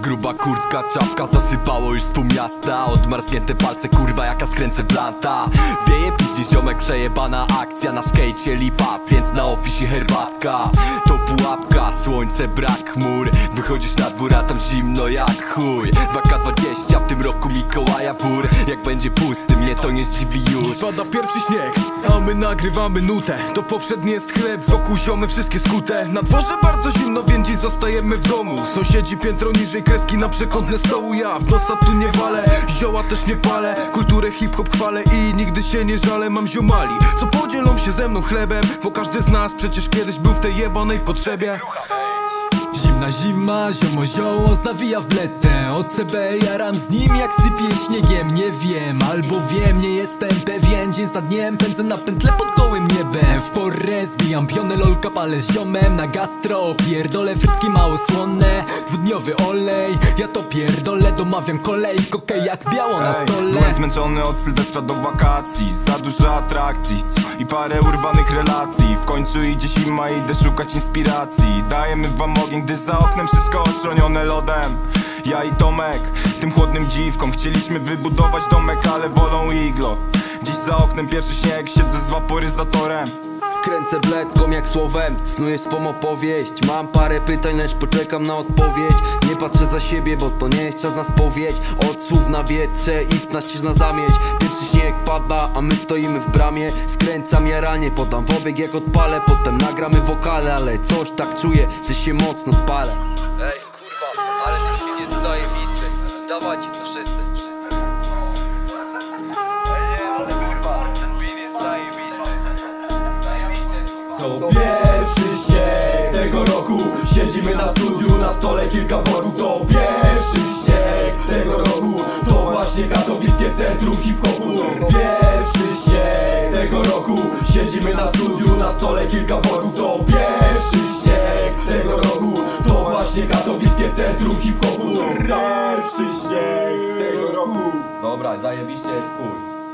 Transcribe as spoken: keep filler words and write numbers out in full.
gruba kurtka, czapka, zasypało już z pół miasta. Odmarznięte palce, kurwa jaka skręcę blanta. Wieje piździ ziomek, przejebana akcja. Na skejcie lipa, więc na ofisie herbatka. To pułapka, słońce, brak chmur. Wychodzisz na dwór, a tam zimno jak chuj. dwa K dwadzieścia, w tym roku Mikołaja wór. Jak będzie pusty, mnie to nie zdziwi już. Dziś pada pierwszy śnieg, a my nagrywamy nutę. To powszedni jest chleb, wokół ziomy wszystkie skute. Na dworze bardzo zimno, więc dziś zostajemy w domu. Sąsiedzi piętro niżej, kreski na przekątne stołu. Ja w nosa tu nie walę, zioła też nie palę. Kulturę hip-hop chwalę i nigdy się nie żalę. Mam ziomali, co podzielą się ze mną chlebem, bo każdy z nas przecież kiedyś był w tej jebanej potrzebie. Zimna zima, ziomo zioło zawija w bletę. O C B jaram z nim jak sypie śniegiem. Nie wiem, albo wiem, nie jestem pewien. Dzień za dniem pędzę na pętle pod gołym niebem. W porę zbijam pionę, lolka palę z ziomem. Na gastro pierdolę frytki mało słonne. Dwudniowy olej, ja to pierdolę. Domawiam kolej, kokej jak biało na stole. Byłem zmęczony od Sylwestra do wakacji. Za dużo atrakcji, co? I parę urwanych relacji. W końcu idzie zima, idę szukać inspiracji. Dajemy wam ogień, gdy za oknem wszystko oszronione lodem. Ja i Tomek, tym chłodnym dziwkom, chcieliśmy wybudować domek, ale wolą iglo. Dziś za oknem pierwszy śnieg, siedzę z waporyzatorem. Kręcę bledką jak słowem, snuję swą opowieść. Mam parę pytań, lecz poczekam na odpowiedź. Nie patrzę za siebie, bo to nie jest czas na spowiedź. Od słów na wietrze, istna ścieżna zamieć. Pierwszy śnieg pada, a my stoimy w bramie. Skręcam jaranie, podam w obieg jak odpalę. Potem nagramy wokale, ale coś tak czuję, że się mocno spalę. Ej kurwa, ale ten film jest zajebisty. Dawajcie to wszyscy. To pierwszy śnieg tego roku. Siedzimy na studiu, na stole kilka wrogów. To pierwszy śnieg tego roku. To właśnie katowickie centrum hip-hopu. Pierwszy śnieg tego roku. Siedzimy na studiu, na stole kilka wrogów. To pierwszy śnieg tego roku. To właśnie katowickie centrum hip-hopu. Pierwszy śnieg tego roku. Dobra, zajebiście jest chuj.